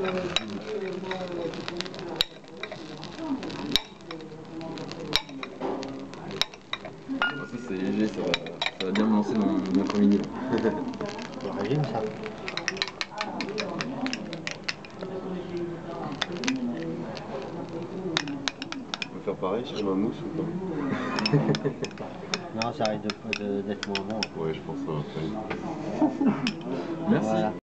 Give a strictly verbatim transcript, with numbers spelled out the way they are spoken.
Ça c'est léger, ça va, ça va bien me lancer dans mon après-midi. Le régime, ça. On va faire pareil sur ma mousse ou pas? Non, ça arrive d'être de, de, moins bon. Ouais, je pense que ça va faire. Merci. Voilà.